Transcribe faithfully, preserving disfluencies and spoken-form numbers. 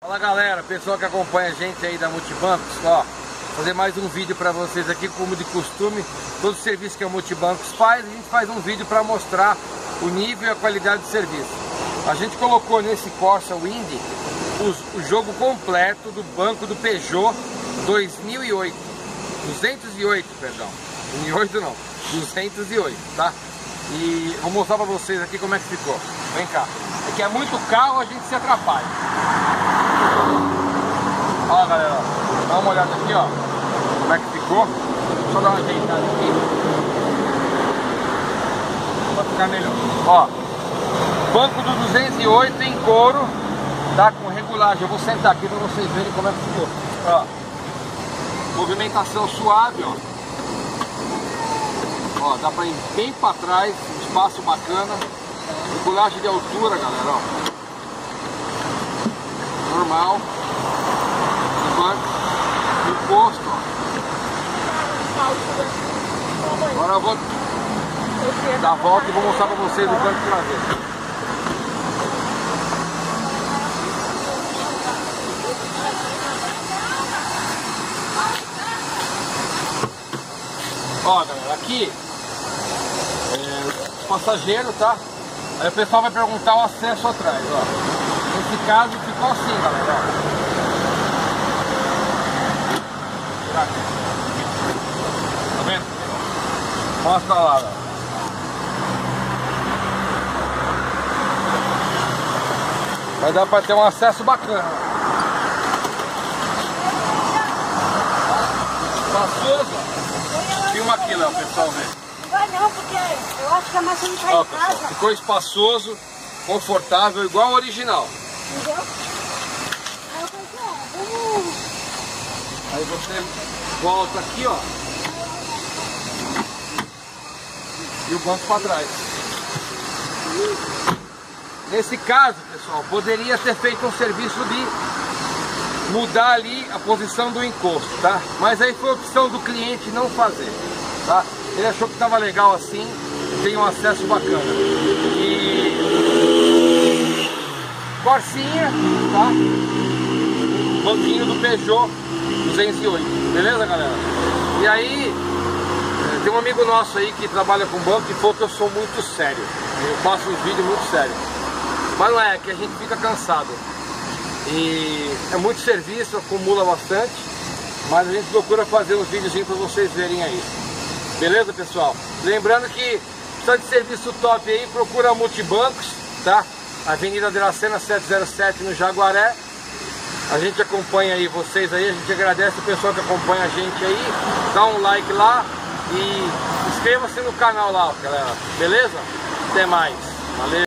Fala galera, pessoal que acompanha a gente aí da Multibancos, ó, fazer mais um vídeo para vocês aqui, como de costume. Todo o serviço que a Multibancos faz, a gente faz um vídeo para mostrar o nível e a qualidade do serviço. A gente colocou nesse Corsa Wind os, o jogo completo do banco do Peugeot dois mil e oito, duzentos e oito, perdão, dois mil e oito não, duzentos e oito, tá? E vou mostrar para vocês aqui como é que ficou. Vem cá. É que é muito carro, a gente se atrapalha. Ó galera, ó, dá uma olhada aqui, ó, como é que ficou. Só dar uma ajeitada aqui pra ficar melhor. Ó, banco do duzentos e oito em couro, tá com regulagem. Eu vou sentar aqui pra vocês verem como é que ficou. Ó, movimentação suave, ó. Ó, dá pra ir bem pra trás, espaço bacana. Regulagem de altura, galera, ó. Normal. Encosto, ó. Agora eu vou dar a volta e vou mostrar pra vocês o banco traseiro. Ó galera, aqui é passageiro, tá? Aí o pessoal vai perguntar o acesso atrás, ó. Nesse caso ficou assim, galera, ó. Tá vendo? Mostra lá, ó. Vai dar pra ter um acesso bacana. Espaçoso, ó. Filma aqui, Léo, o pessoal vê. Não vai não, porque eu acho que a maçã não sai Ó, de pessoal, casa. ficou espaçoso, confortável, igual ao original. Entendeu? Aí eu falei, ó, vamos... Aí você volta aqui, ó, e o banco para trás. Nesse caso, pessoal, poderia ter feito um serviço de mudar ali a posição do encosto, tá? Mas aí foi opção do cliente não fazer, tá? Ele achou que estava legal assim, tem um acesso bacana. E Corsinha, tá? Banquinho do Peugeot duzentos e oito, beleza galera? E aí, tem um amigo nosso aí que trabalha com banco que falou que eu sou muito sério. Eu faço uns vídeos muito sérios. Mas não é, que a gente fica cansado. E é muito serviço, acumula bastante. Mas a gente procura fazer uns videozinhos para vocês verem aí. Beleza, pessoal? Lembrando que precisa de serviço top aí, procura a Multibancos, tá? Avenida Dracena setecentos e sete no Jaguaré. A gente acompanha aí vocês aí, a gente agradece o pessoal que acompanha a gente aí. Dá um like lá e inscreva-se no canal lá, galera. Beleza? Até mais. Valeu!